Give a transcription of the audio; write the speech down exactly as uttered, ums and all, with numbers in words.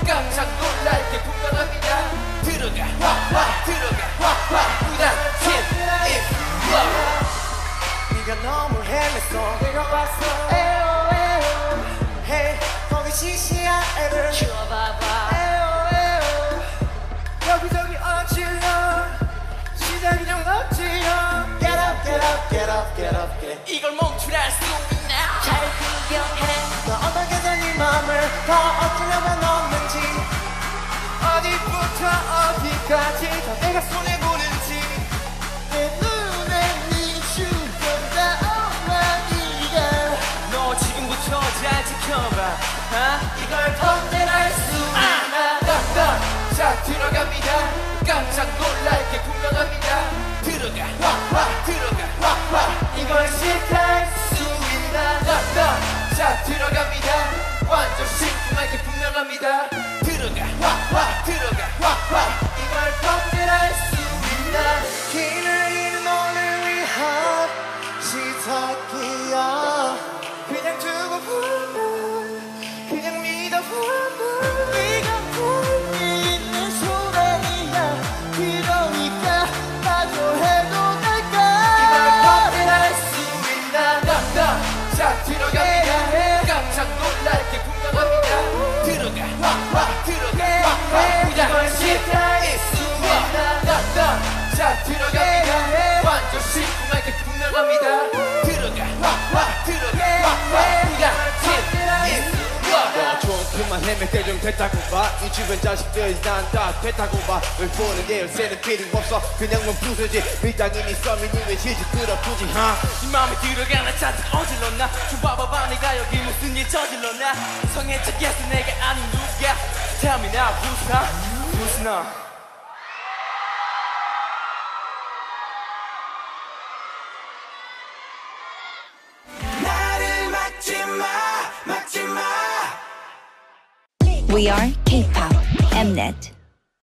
깜짝 놀랄 게 분명합니다. 들어가 와와 들어가 와와 부담팀 inflow. 네가 너무 헤맸어 내가 왔어 에어 에어 Hey 거기 시시한 애를 키워봐봐 에어 에어 여기저기 엎질러 시작이 좀 엎질러 Get up get up get up get up get up. 이걸 멈출할 수 있나 잘 구경해 너 어떻게든 네 맘을 더 엎질러면 없는지 어디부터 어디까지 다 내가 손해보는지 내 눈에 비추던다 어머니가 너 지금부터 잘 지켜봐 어? 이걸 번들할 수 있나 딱딱 자 들어갑니다. 깜짝 놀랄 게 분명합니다. 들어가 와와 들어가 와와 이걸 시작할 수 있나 딱딱 자 들어갑니다. 완전 심쿵할 게 분명합니다. 들어가 와와 들어가 와와 이걸 번들할 수 있나 길을 잃은 너를 위한 시작이야 그냥 두고 보면 그냥 믿어보면 네가 품이 있는 소리야 그러니까 나도 해도 될까 이걸 번들할 수 있나 딱딱 자 들어갑니다. 깜짝 놀랄 게 분명합니다. 들어가 와와 들어가 와와 이걸 시작할 수 있나 딱딱 자 들어갑니다. 완전 심쿵할 게 분명합니다. 들어가 와와 들어가 와와 부담팀 inflow. 좀 그만 헤맬 때 좀 됐다고 봐. 이 주변 자식들이 난 다 됐다고 봐. 왜 보는 게 열쇠는 필요 없어. 그냥 넌 부수지. 밀당이니 썸이니 왜 시집 끌어두지 하. 네 맘에 들어가나 잔뜩 어질렀나 좀 봐봐봐 내가 여기 무슨 일 저질렀나 성의 척해서 내가 아닌 누구야 Tell me now who's not who's not 나를 막지 마 막지 마 We are K-pop Mnet.